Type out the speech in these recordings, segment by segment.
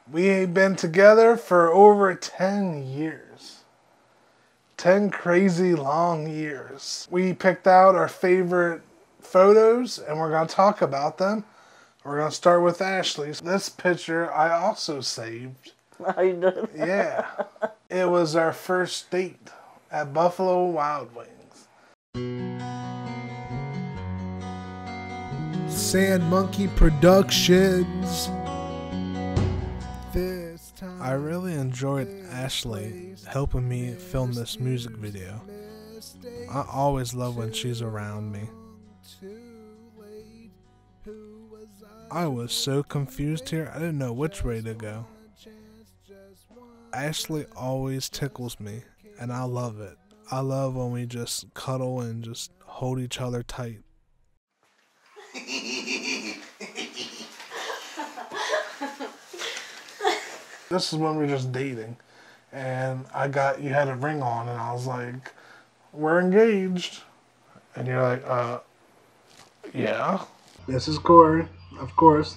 We've been together for over 10 years. 10 crazy long years. We picked out our favorite photos and we're going to talk about them. We're going to start with Ashley's. This picture I also saved. Oh, you did? Yeah. It was our first date at Buffalo Wild Wings. Sand Monkey Productions. I really enjoyed Ashley helping me film this music video. I always love when she's around me. I was so confused here, I didn't know which way to go. Ashley always tickles me, and I love it. I love when we just cuddle and just hold each other tight. This is when we were just dating, and you had a ring on, and I was like, we're engaged. And you're like, yeah. This is Cory, of course.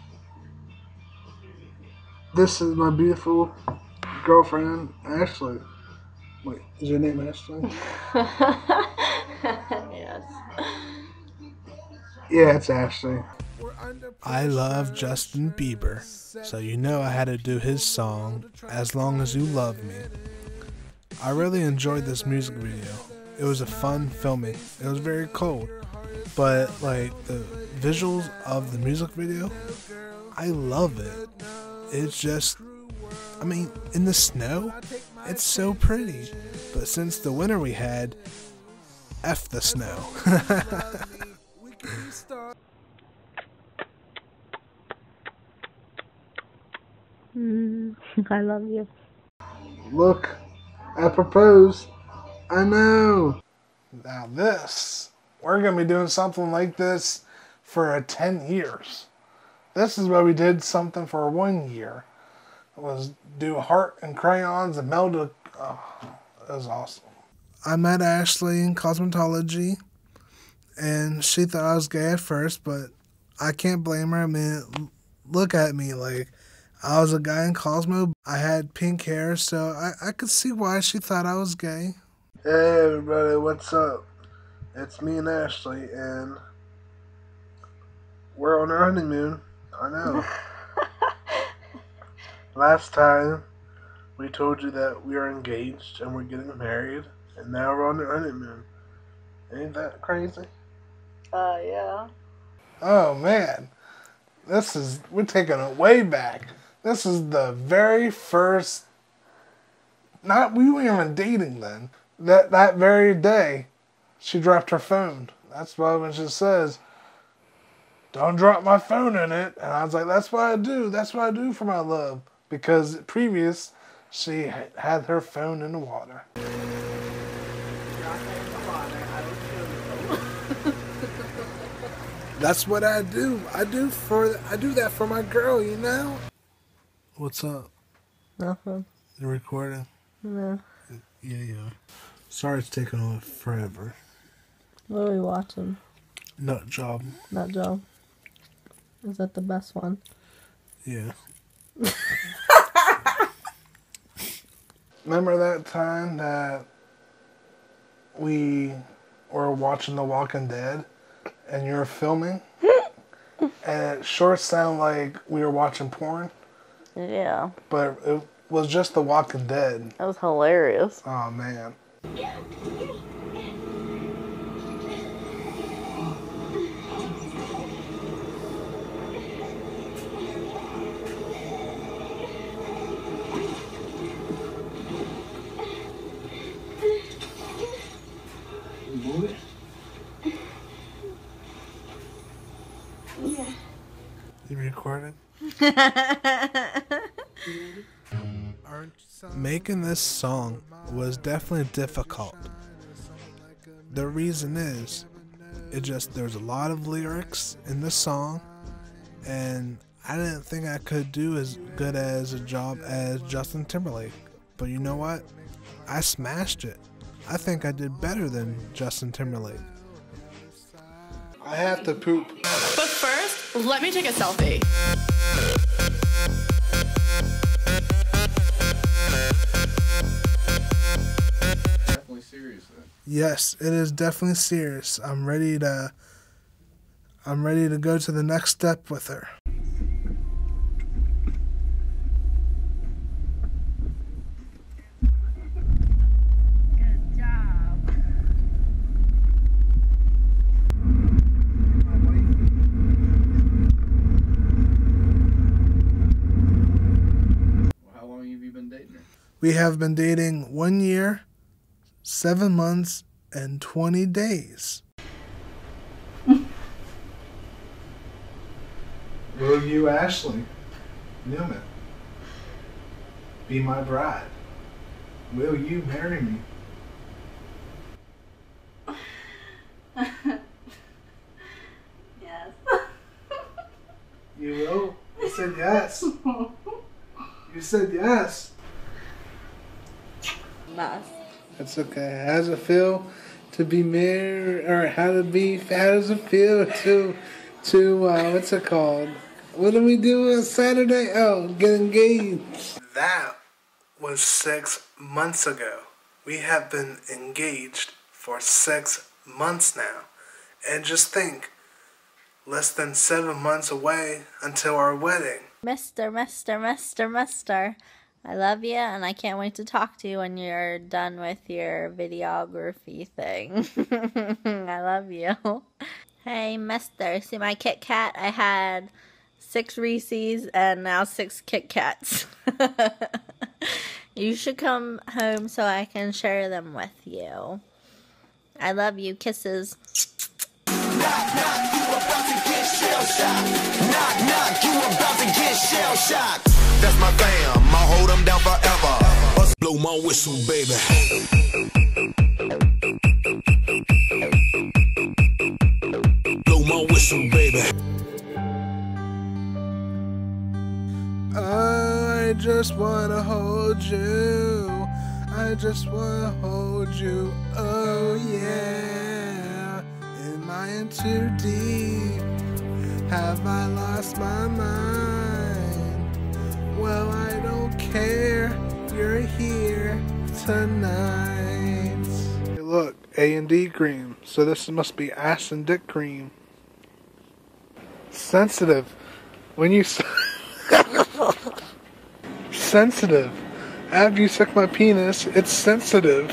This is my beautiful girlfriend, Ashley. Wait, is your name Ashley? Yes. Yeah, it's Ashley. I love Justin Bieber, so you know I had to do his song, As Long As You Love Me. I really enjoyed this music video. It was a fun filming. It was very cold, but like the visuals of the music video, I love it. It's just, I mean, in the snow, it's so pretty. But since the winter we had, F the snow. I love you. Look, I proposed. I know. Now we're going to be doing something like this for 10 years. This is why we did something for 1 year. It was do heart and crayons and meld it. Oh, it was awesome. I met Ashley in cosmetology, and she thought I was gay at first, but I can't blame her. I mean, look at me, like, I was a guy in Cosmo. I had pink hair, so I could see why she thought I was gay. Hey, everybody, what's up? It's me and Ashley, and we're on our honeymoon. I know. Last time, we told you that we are engaged and we're getting married, and now we're on our honeymoon. Ain't that crazy? Yeah. Oh, man. We're taking it way back. This is the very first, we weren't even dating then. That very day, she dropped her phone. That's why when she says, don't drop my phone in it. And I was like, that's what I do. That's what I do for my love. Because previous, she had her phone in the water. That's what I do. I do that for my girl, you know? What's up? Nothing. You recording? No. Yeah. Sorry it's taking on forever. What are we watching? Nut Job. Nut Job. Is that the best one? Yeah. Remember that time that we were watching The Walking Dead and you were filming? And it sure sounded like we were watching porn. Yeah. But it was just The Walking Dead. That was hilarious. Oh, man. You recording? Making this song was definitely difficult. The reason is, there's a lot of lyrics in the song, and I didn't think I could do as good as a job as Justin Timberlake. But you know what? I smashed it. I think I did better than Justin Timberlake. I have to poop. But first, let me take a selfie. Yes, it is definitely serious. I'm ready to go to the next step with her. Good job. How long have you been dating her? We have been dating 1 year, 7 months, and 20 days. Will you, Ashley Newman, be my bride? Will you marry me? Yes. You will? You said yes. You said yes. Nice. That's okay. How does it feel to be married, or how does it feel to what's it called? What did we do on Saturday? Oh, get engaged. That was 6 months ago. We have been engaged for 6 months now. And just think, less than 7 months away until our wedding. Mister. I love you, and I can't wait to talk to you when you're done with your videography thing. I love you. Hey, Mister, see my Kit Kat? I had 6 Reese's and now 6 Kit Kats. You should come home so I can share them with you. I love you. Kisses. Knock, knock, you about to get shell shocked. Knock, knock, you about to get shell shocked. That's my fam, I'll hold them down forever. Blow my whistle, baby. Blow my whistle, baby. I just wanna hold you. I just wanna hold you. Oh yeah. Am I in too deep? Have I lost my mind? Well, I don't care. You're here tonight. Hey, look, A&D cream. So this must be ass and dick cream. Sensitive. When you sensitive. After you suck my penis, it's sensitive.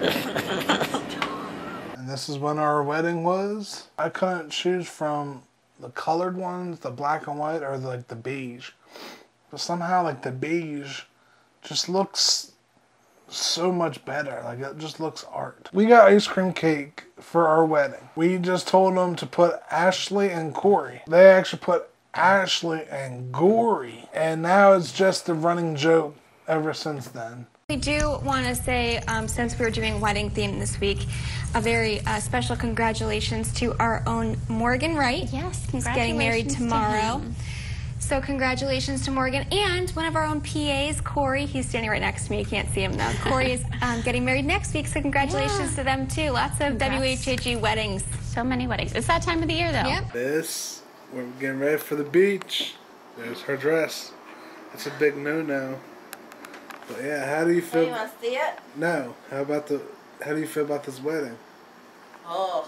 And this is when our wedding was. I couldn't choose from the colored ones, the black and white, or like the beige. But somehow like the beige just looks so much better. Like it just looks art. We got ice cream cake for our wedding. We just told them to put Ashley and Cory. They actually put Ashley and Cory. And now it's just a running joke ever since then. We do want to say, since we're doing wedding theme this week, a very special congratulations to our own Morgan Wright. Yes, He's getting married tomorrow. So congratulations to Morgan, and one of our own PAs, Cory. He's standing right next to me. You can't see him now. Cory is getting married next week, so congratulations to them too. Lots of WHAG weddings. So many weddings. It's that time of the year, though. Yep. We're getting ready for the beach. There's her dress. It's a big no-no. But yeah, how do you feel? You want to see it? No. How do you feel about this wedding? Oh.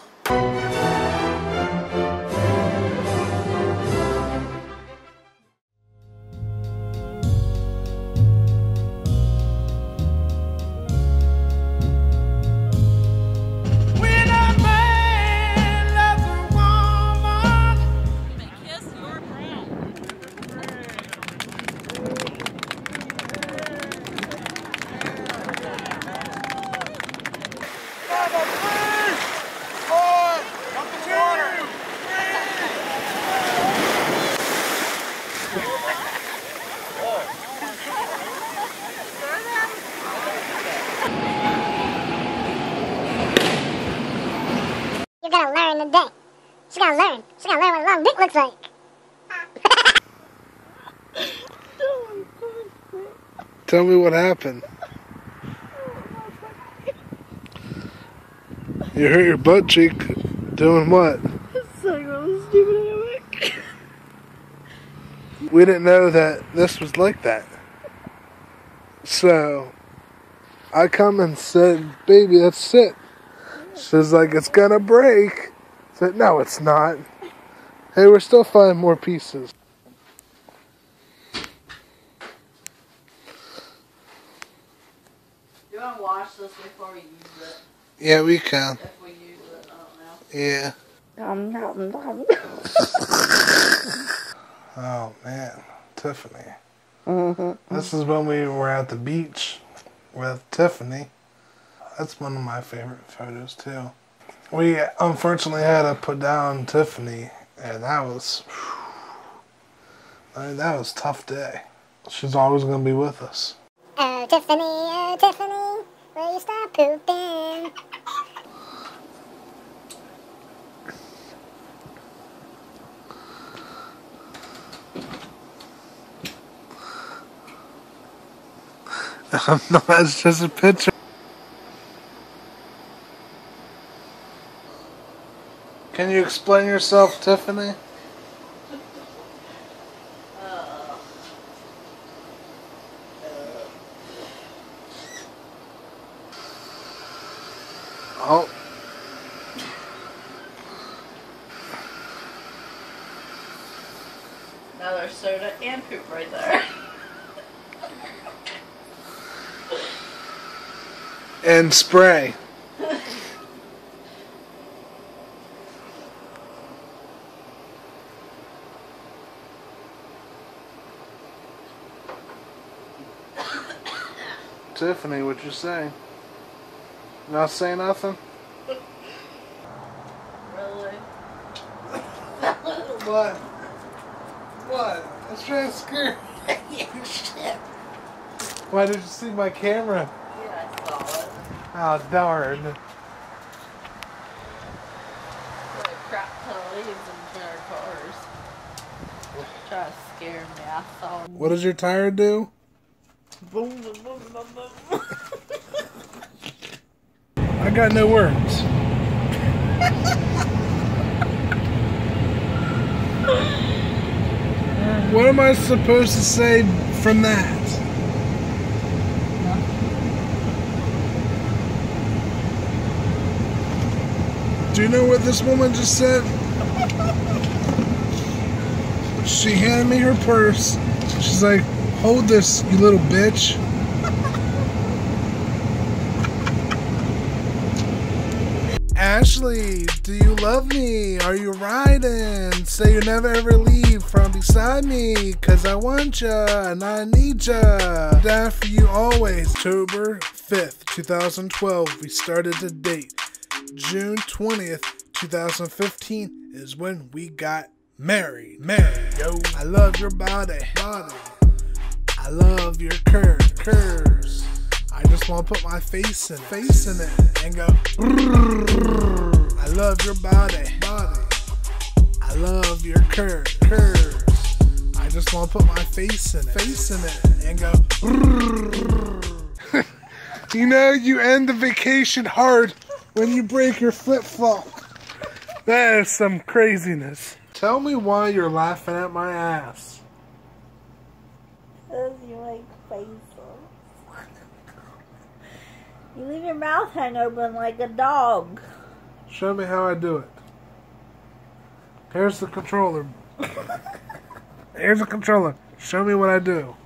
You're gonna learn today. She's gonna learn. She's gonna learn what a long dick looks like. Tell me what happened. You hurt your butt cheek doing what? We didn't know that this was like that. So I come and said, baby, let's sit. She's like, it's gonna break. I said, no, it's not. Hey, we're still finding more pieces. You want to wash this before we use it? Yeah, we can. If we use it, I don't know. Yeah. Nom, nom, nom. Oh, man. Tiffany. Mm-hmm. This is when we were at the beach with Tiffany. That's one of my favorite photos, too. We unfortunately had to put down Tiffany, and that was a tough day. She's always going to be with us. Oh, Tiffany, will you stop pooping? No, it's just a picture. Can you explain yourself, Tiffany? Oh. Now there's soda and poop right there. And spray. Tiffany, what you say? Not say nothing? Really? What? What? I was trying to scare you. Shit. Why did you see my camera? Yeah, I saw it. Oh, darn. What a crap ton of leaves in our cars. Try to scare me. I saw it. What does your tire do? Boom, boom, boom, boom, boom. I got no words. What am I supposed to say from that? Do you know what this woman just said? She handed me her purse. She's like, hold this, you little bitch. Ashley, do you love me? Are you riding? Say you never ever leave from beside me, 'cause I want ya and I need ya. Down for you always. October 5th, 2012, we started to date. June 20th, 2015 is when we got married. Yo, I love your body. I love your curves. I just want to put my face in it and go. I love your body. I love your curves. I just want to put my face in it and go. You know, you end the vacation hard when you break your flip-flop. That is some craziness. Tell me why you're laughing at my ass. Because you like faces. You leave your mouth hang open like a dog. Show me how I do it. Here's the controller. Here's the controller. Show me what I do.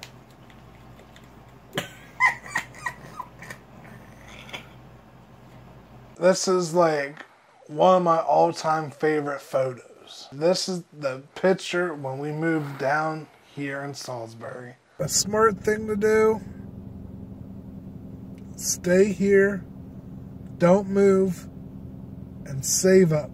This is like one of my all-time favorite photos. This is the picture when we moved down here in Salisbury. A smart thing to do. Stay here. Don't move. And save up.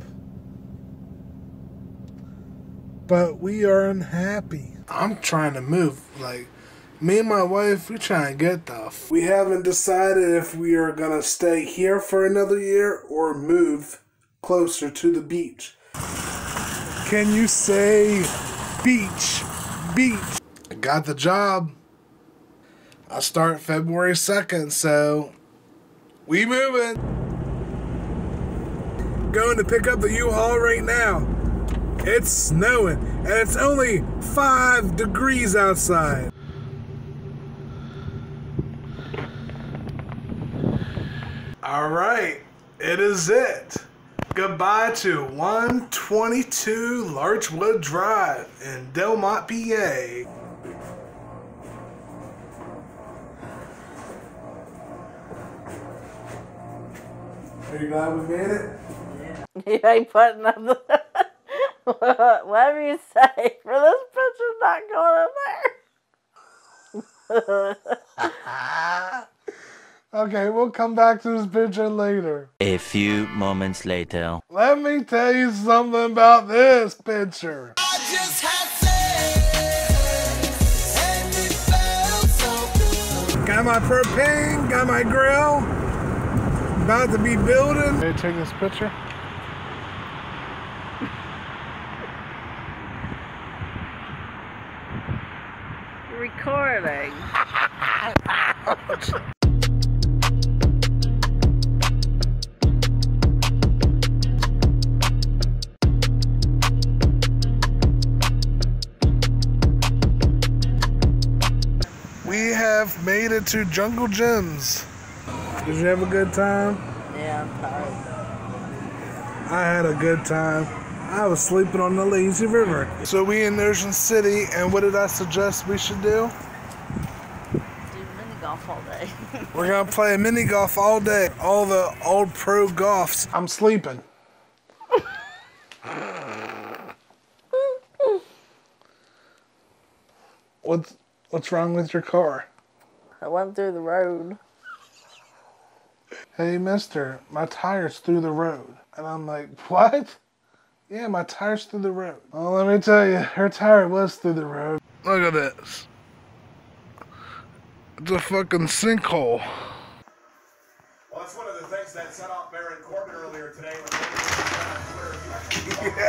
But we are unhappy. I'm trying to move. Like, me and my wife, we're trying to get the we haven't decided if we are going to stay here for another year or move closer to the beach. Can you say beach? Beach. I got the job. I start February 2nd, so we moving. Going to pick up the U-Haul right now. It's snowing, and it's only 5 degrees outside. All right, It is it. Goodbye to 122 Larchwood Drive in Delmont, PA. Are you glad we made it? You ain't putting up the... Whatever you say, for this picture's not going in there. Okay, we'll come back to this picture later. A few moments later. Let me tell you something about this picture. I just had sex, and it felt so good. Got my propane, got my grill. About to be building. Hey, take this picture. Recording. We have made it to Jungle Gyms. Did you have a good time? Yeah, I'm tired. I had a good time. I was sleeping on the lazy river. So we in Ocean City, and what did I suggest we should do? Do mini golf all day. We're gonna play mini golf all day. All the old pro golfs. I'm sleeping. What's wrong with your car? I went through the road. Hey, mister, my tire's through the road. And I'm like, what? Yeah, my tire's through the road. Well, let me tell you, her tire was through the road. Look at this. It's a fucking sinkhole. Well, that's one of the things that set off Baron Corbin earlier today when they were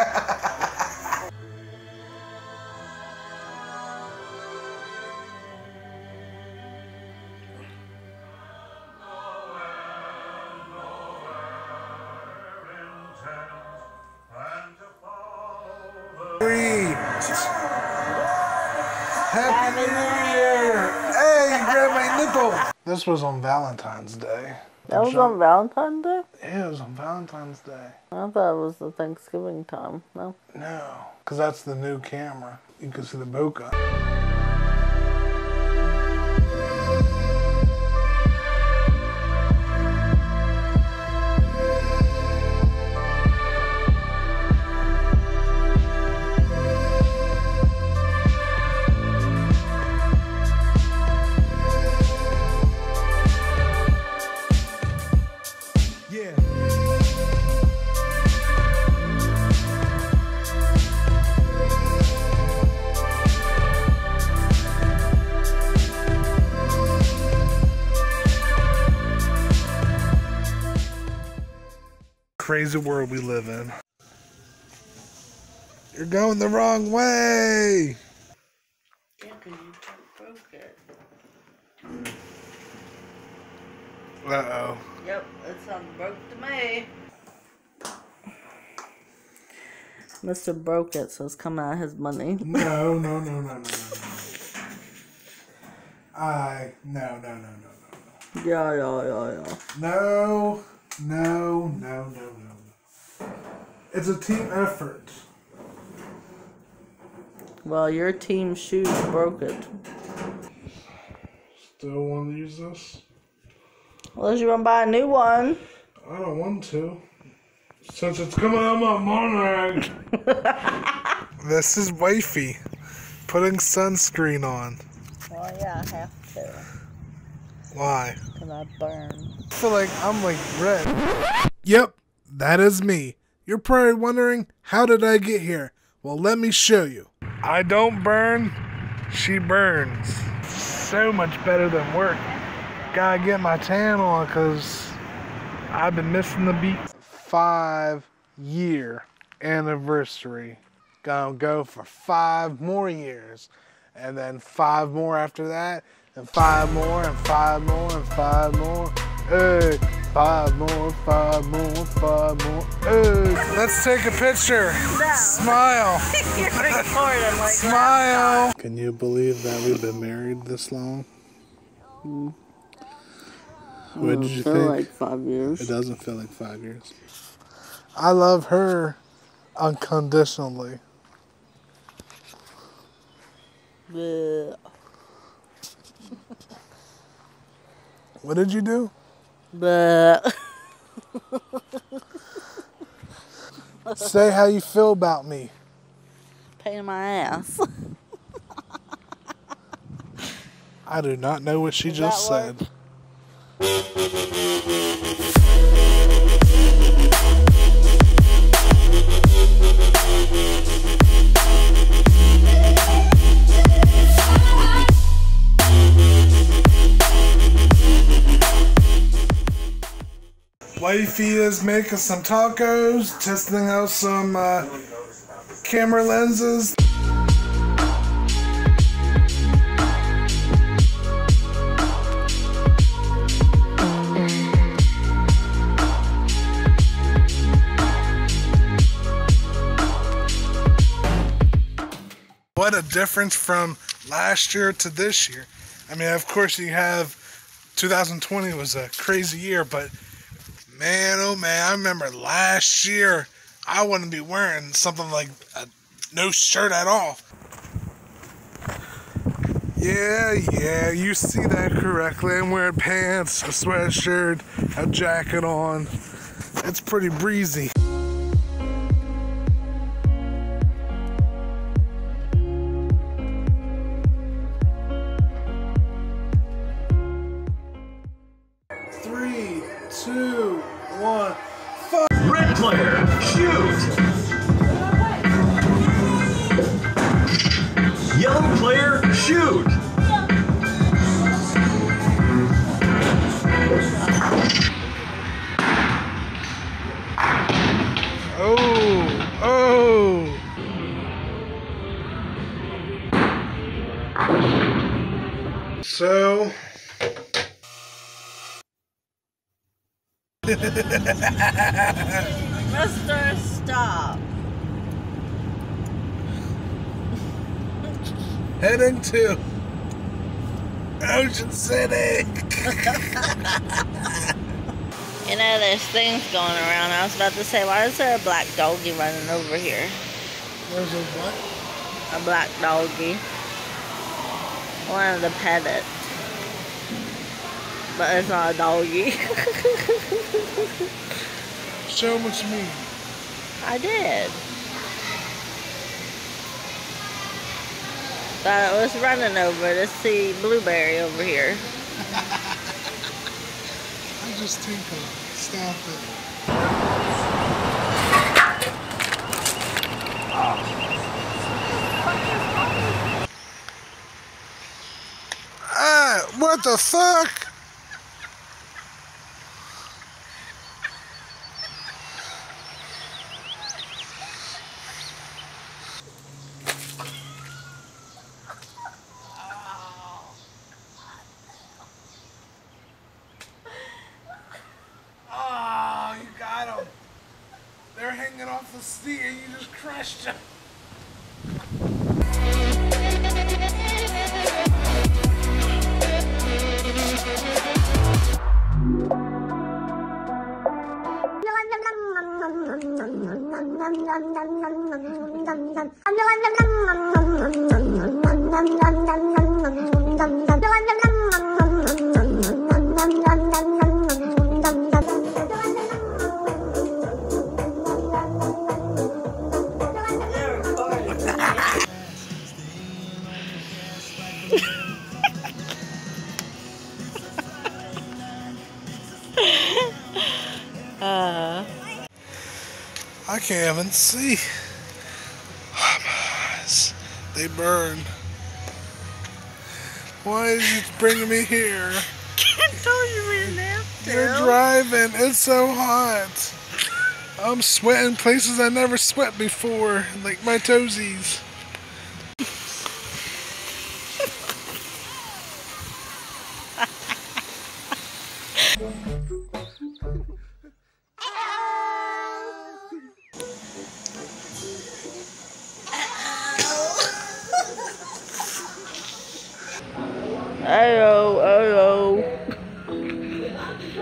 Happy New Year! Hey, you grabbed my nipple! This was on Valentine's Day. That was on Valentine's Day? Yeah, it was on Valentine's Day. I thought it was the Thanksgiving time. No? No, because that's the new camera. You can see the bokeh. Crazy world we live in. You're going the wrong way. Yeah, because you broke it. Uh-oh. Yep, it sounds broke to me. Mr. Broke It, so it's coming out of his money. No. No. Yeah. No. It's a team effort. Well, your team's shoes broke it. Still want to use this? Unless you want to buy a new one. I don't want to. Since it's coming out of my money. This is wifey putting sunscreen on. Well, yeah, I have to. Why? Because I burn. I feel like I'm like red. Yep, that is me. You're probably wondering, how did I get here? Well, let me show you. I don't burn, she burns. So much better than work. Gotta get my tan on because I've been missing the beat. 5-year anniversary. Gonna go for 5 more years. And then 5 more after that. And 5 more, and 5 more, and 5 more. Hey, 5 more, 5 more, 5 more. Hey. Let's take a picture. No. Smile. You're recording like Smile. Can you believe that we've been married this long? What did you feel think? like 5 years. It doesn't feel like 5 years. I love her unconditionally. Bleh. What did you do? Bleh. Say how you feel about me. Pain in my ass. I do not know what she just said. Wifey is making some tacos, testing out some camera lenses. What a difference from last year to this year. I mean, of course you have 2020 was a crazy year, but man, oh man, I remember last year I wouldn't be wearing something like no shirt at all. Yeah, you see that correctly. I'm wearing pants, a sweatshirt, a jacket on. It's pretty breezy. Three, two, one. Red player, shoot! Yellow player, shoot! Oh! So... Mister, stop. Heading to Ocean City. You know, there's things going around. I was about to say, why is there a black doggy running over here? There's a what? A black doggy. I wanted to pet it. But it's not a doggy. Show them what you mean. I did. Thought it was running over to see Blueberry over here. I just tinkled. Stop it. Ah, what the fuck? Oh, you got them. They're hanging off the seat and you just crushed them. I can't even see. Oh, my eyes, they burn. Why is you bringing me here? I told you we didn't have to. You're driving. It's so hot. I'm sweating places I never sweat before, like my toesies. Ayo.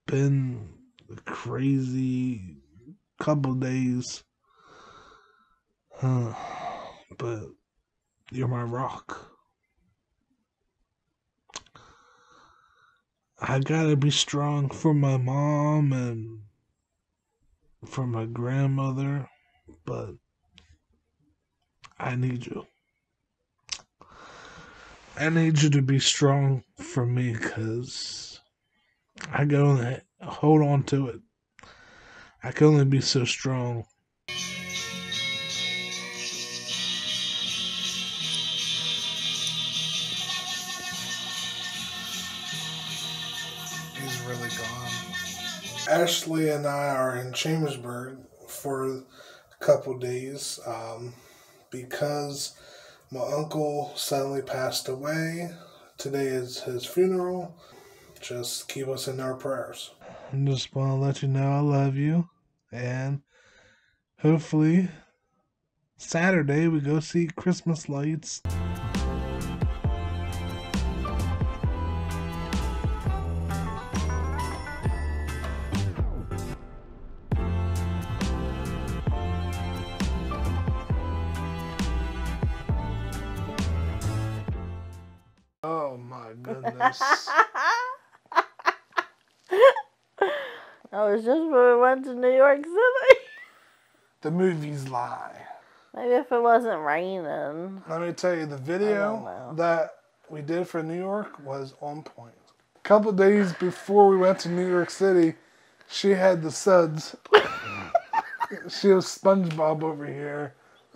been a crazy couple days. But you're my rock. I gotta be strong for my mom and for my grandmother, but I need you. I need you to be strong for me, because I can only hold on to it. I can only be so strong. He's really gone. Ashley and I are in Chambersburg for a couple days because my uncle suddenly passed away. Today is his funeral. Just keep us in our prayers. I just want to let you know I love you. And hopefully Saturday we go see Christmas lights. Oh my goodness. That was just when we went to New York City. The movies lie. Maybe if it wasn't raining. Let me tell you, the video that we did for New York was on point. A couple days before we went to New York City, she had the suds. She was SpongeBob over here.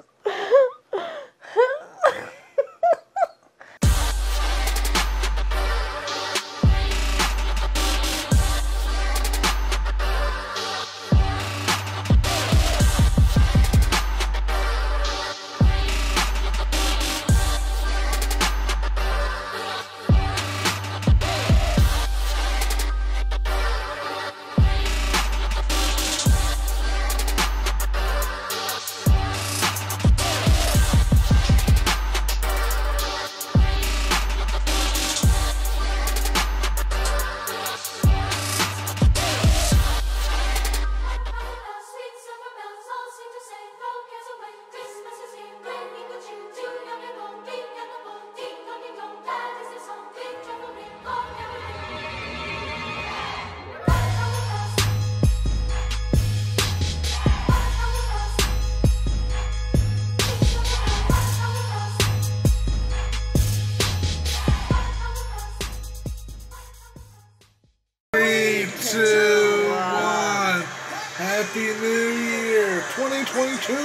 2022.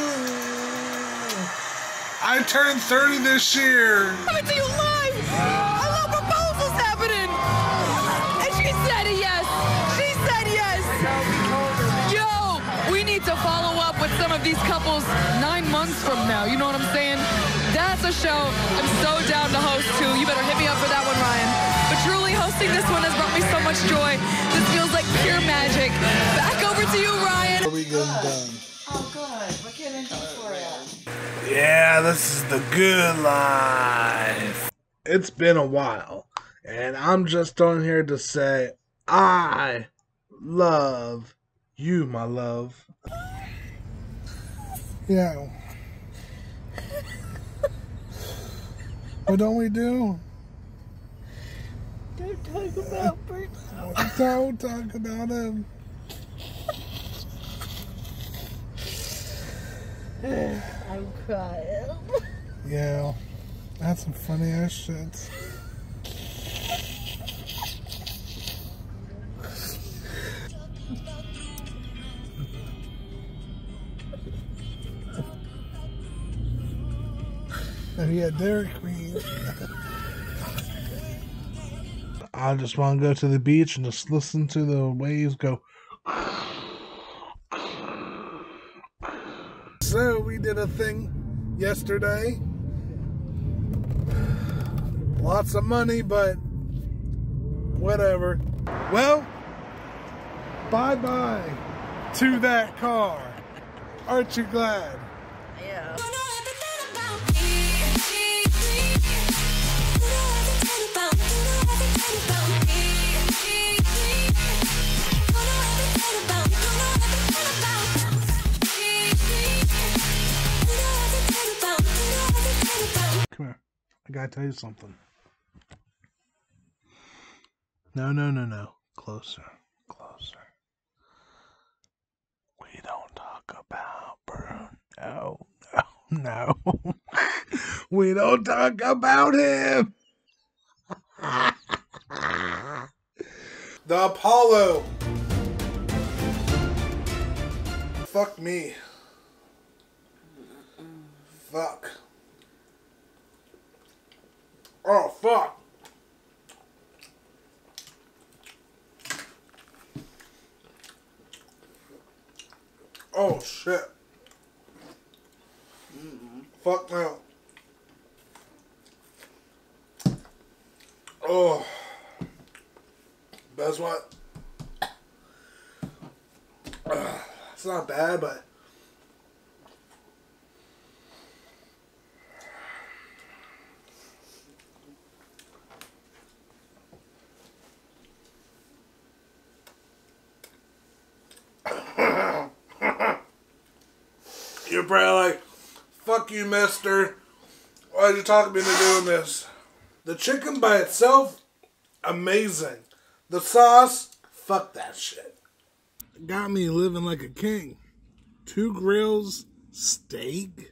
I turned 30 this year. Coming to you live. A little proposal's happening. And she said yes. She said yes. Yo, we need to follow up with some of these couples 9 months from now. You know what I'm saying? That's a show I'm so down to host too. You better hit me up for that one, Ryan. But truly hosting this one has brought me so much joy. This feels like pure magic. Back over to you, Ryan. Are we getting done? Oh, good. What can I do for you? Yeah, this is the good life. It's been a while, and I'm just on here to say, I love you, my love. Yeah. What don't we do? Don't talk about Bert. Don't talk about him. I'm crying. Yeah, that's some funny ass shit. And yeah, Dairy Queen. I just want to go to the beach and just listen to the waves go. So we did a thing yesterday. Lots of money, but whatever. Well, bye-bye to that car. Aren't you glad? Yeah. gotta tell you something. No. Closer. We don't talk about Bruno. No. We don't talk about him. The Apollo. Fuck me. Fuck. Oh, fuck. Oh, shit. Fuck no. Oh. That's what? It's not bad, but... You're probably like, fuck you, mister. Why'd you talk me into doing this? The chicken by itself, amazing. The sauce, fuck that shit. Got me living like a king. 2 grills, steak.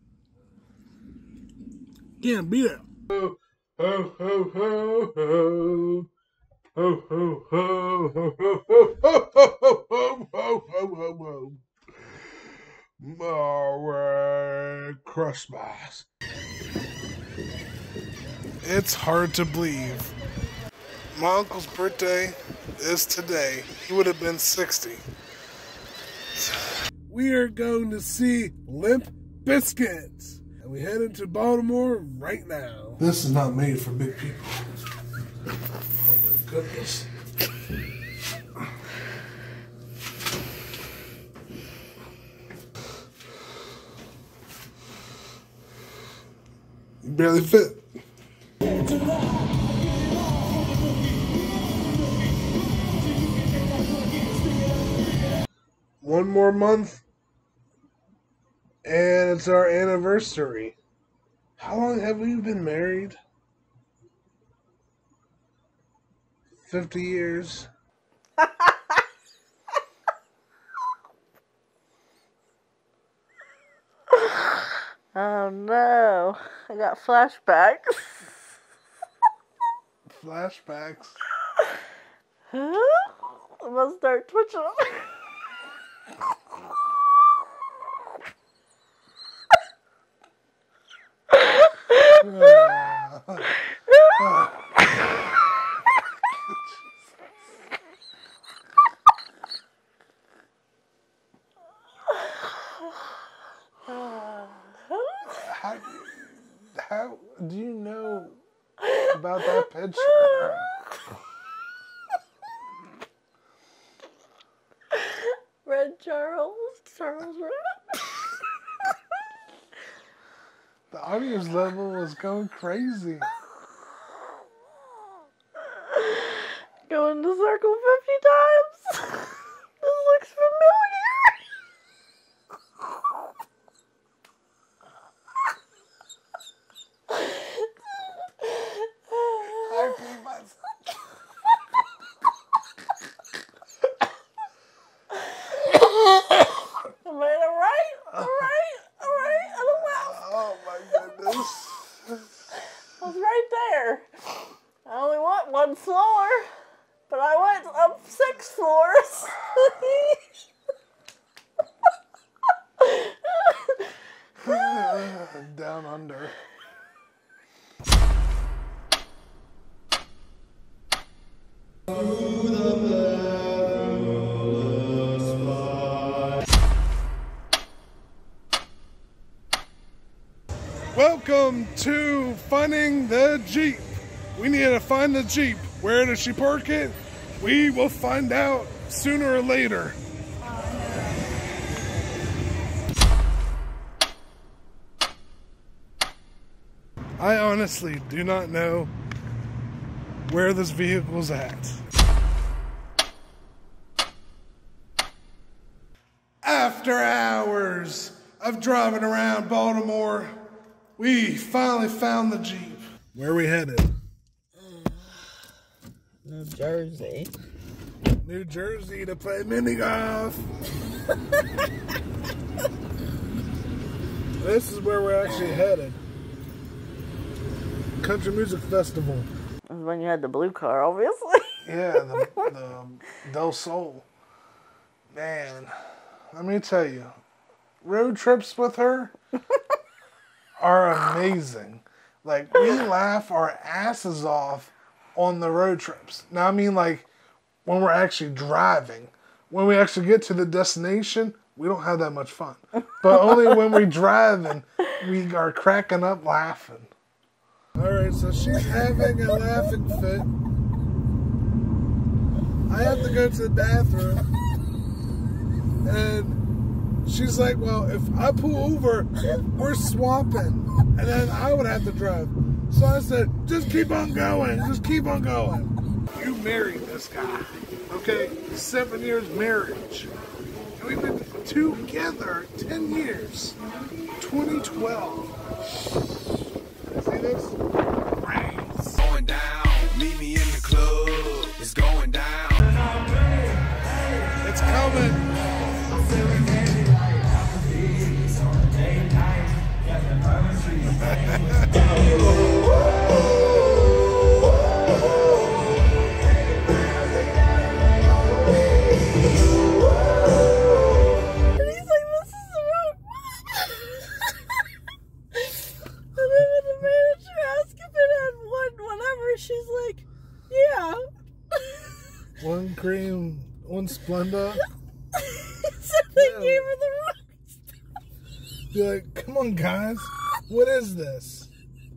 Can't beat it. Ho, ho, ho, ho, ho. Ho, ho, ho, ho, ho, ho, ho, ho, ho, ho, ho, ho. Merry Christmas. It's hard to believe. My uncle's birthday is today. He would have been 60. We are going to see Limp Bizkit. And we head into Baltimore right now. This is not made for big people. Oh my goodness. You barely fit. One more month, and it's our anniversary. How long have we been married? 50 years. Oh no, I got flashbacks. Flashbacks. I'm gonna start twitching. How do you know about that picture? Red Charles Red. The audience level was going crazy. Going to circle 50 times. This looks familiar. I peed myself. I made it right. All right. I don't know. Oh my goodness. I was right there. I only went 1 floor, but I went up 6 floors. Down under. Welcome to finding the Jeep. We need to find the Jeep. Where does she park it? We will find out sooner or later. I honestly do not know where this vehicle's at. After hours of driving around Baltimore, we finally found the Jeep. Where are we headed? New Jersey. New Jersey to play mini golf. This is where we're actually headed. Country Music Festival. This is when you had the blue car, obviously. Yeah, the Del Sol. Man, let me tell you, road trips with her are amazing. Like, we laugh our asses off on the road trips. Now, I mean, like, when we're actually driving. When we actually get to the destination, we don't have that much fun. But only when we're driving, we are cracking up laughing. Alright, so she's having a laughing fit. I have to go to the bathroom. And she's like, well, if I pull over, we're swapping. And then I would have to drive. So I said, just keep on going. Just keep on going. You married this guy. Okay? 7 years marriage. And we've been together 10 years. 2012. See this? Rains. Going down, meet me in the club. It's going down. It's coming. She's like, yeah. One cream, one Splenda. So they gave her the wrong stuff. Be like, come on, guys. What is this?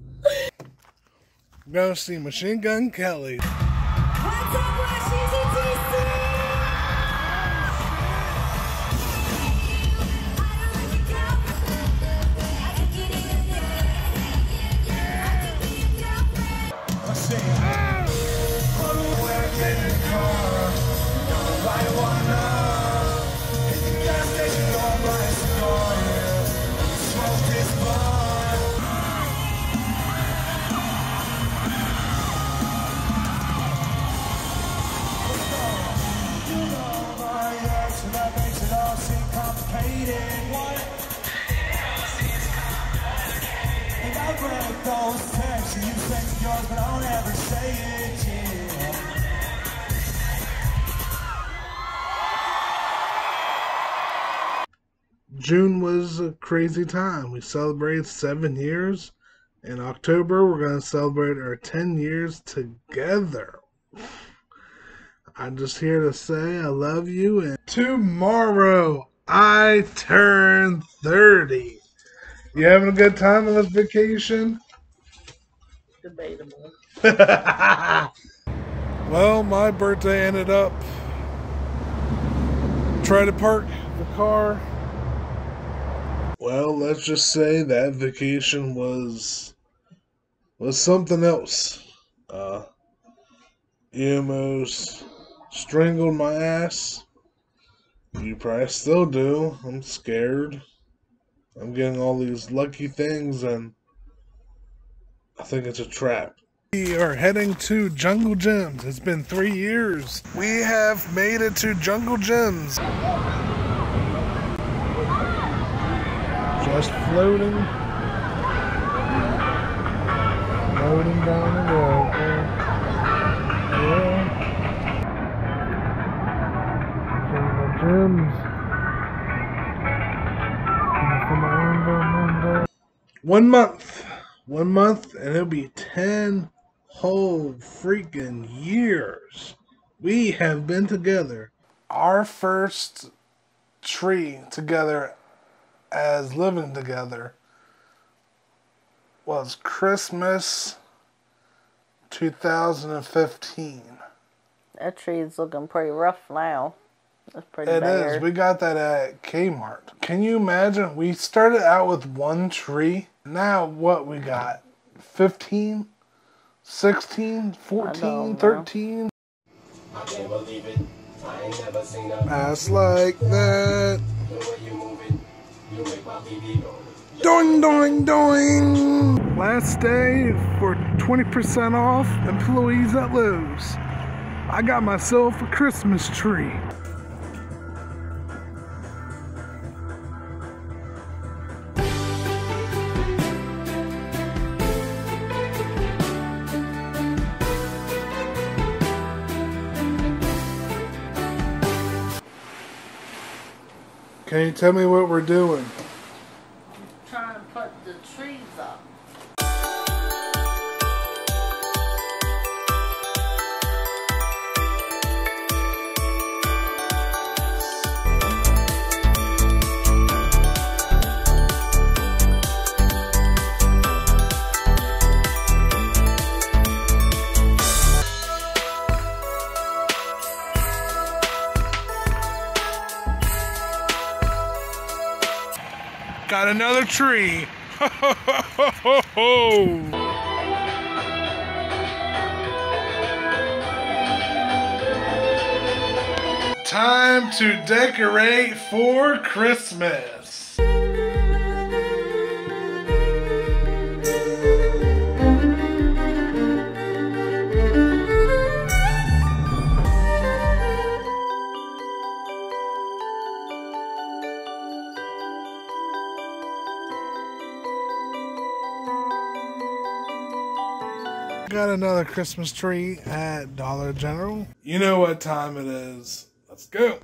I'm gonna see Machine Gun Kelly. What's up, Washington, D.C.? June was a crazy time. We celebrated 7 years. In October, we're going to celebrate our 10 years together. I'm just here to say I love you. And tomorrow, I turn 30. You having a good time on this vacation? Debatable. Well, my birthday ended up trying to park the car. Well, let's just say that vacation was something else. You almost strangled my ass. You probably still do. I'm scared. I'm getting all these lucky things, and I think it's a trap. We are heading to Jungle Gyms. It's been 3 years. We have made it to Jungle Gyms. Just floating. Floating down the road. Yeah. Jungle Gyms. 1 month. 1 month, and it'll be 10 whole freaking years we have been together. Our first tree together as living together was Christmas 2015. That tree's looking pretty rough now. It's pretty It bad. is. We got that at Kmart. Can you imagine? We started out with one tree. Now what we got? 15? 16? 14? 13? I can't believe it. I ain't never seen a ass like that. the way you move it. You make my baby go. Doing, doing, doing! Last day for 20% off employees at Lowe's. I got myself a Christmas tree. Can you tell me what we're doing? Trying to put the trees up. Got another tree. Ho, ho, ho, ho, ho. Time to decorate for Christmas. Got another Christmas tree at Dollar General. You know what time it is. Let's go.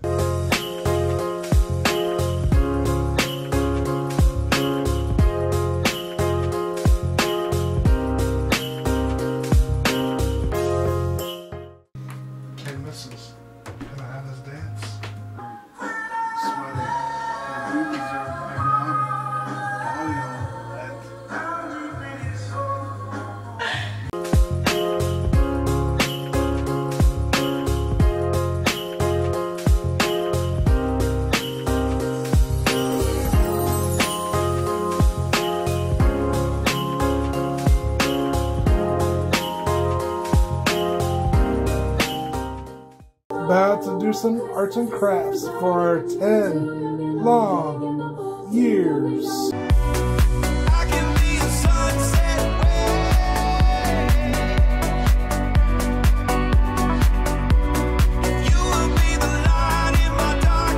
Hey, missus, can I have this dance? Sweaty. My boobies are body all wet. About to do some arts and crafts for 10 long years. I can be a sunset you will be the light in my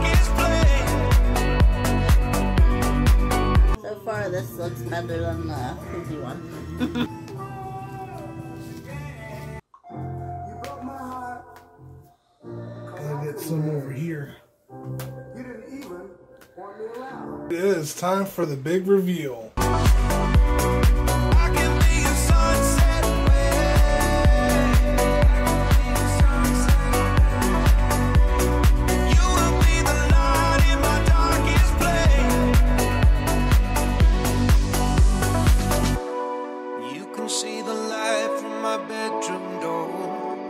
darkest place. So far, this looks better than the Fuji one. Get some over here. It is time for the big reveal. I can be a sunset you will be the light in my darkest place. You can see the light from my bedroom door.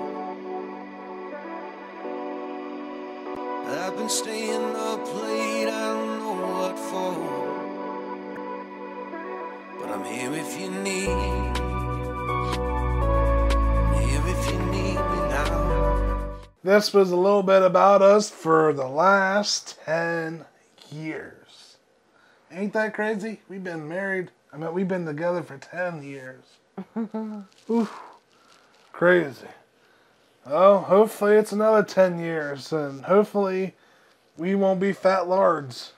I've been staying up late, I don't know what for, but I'm here if you need me now. This was a little bit about us for the last 10 years. Ain't that crazy? We've been married, we've been together for 10 years. Oof, crazy. Oh, hopefully it's another 10 years, and hopefully we won't be fat lards.